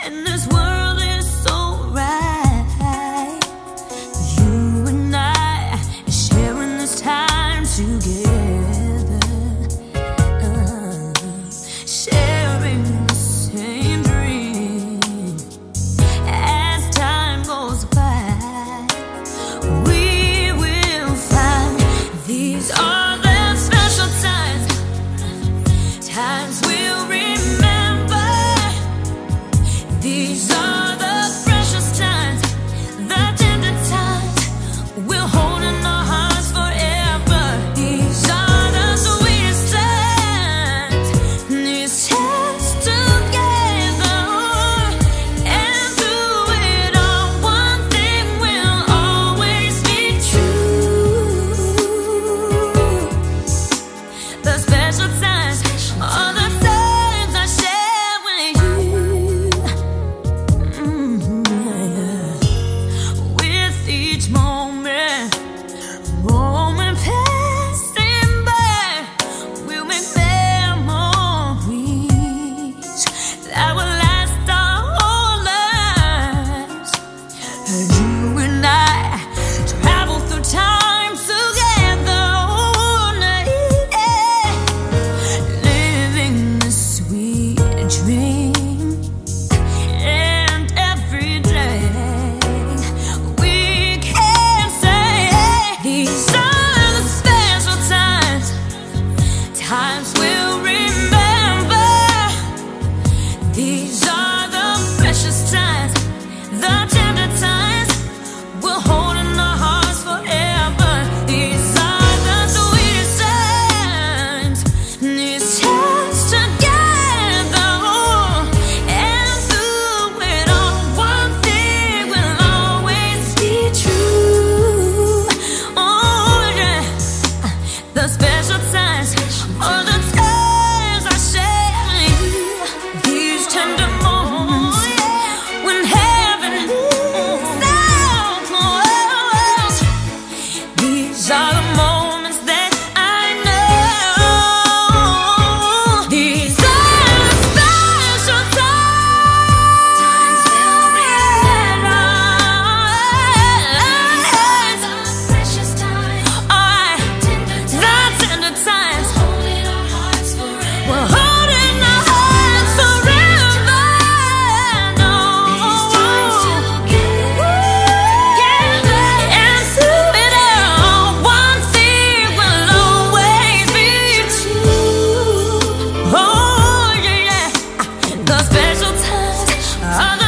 and this world is so right. You and I are sharing this time together, sharing the same dream. As time goes by, we will find these are the special times, times we'll remember. These are the precious times, the tender times we'll hold in our hearts forever. These are the sweetest times, these times together. And through it all, one thing will always be true. The special times are the times I share with you. With each moment passing by, we'll make memories that will last our whole lives. You and I travel through time together, living this sweet dream. And every day we can say these are the special times, times we'll remember. These are the precious times, the tender times we'll hold in our hearts forever. These are the sweetest times, these times together. And through it all, one thing will always be true. Oh yeah, the special times are the times I share. These tender moments when heaven sounds close. These are the moments that I know. These are the special times we'll remember. Precious times, the tender times, we're holding our hearts forever. No. And through it all, one thing will always be true. Oh yeah, the special times are the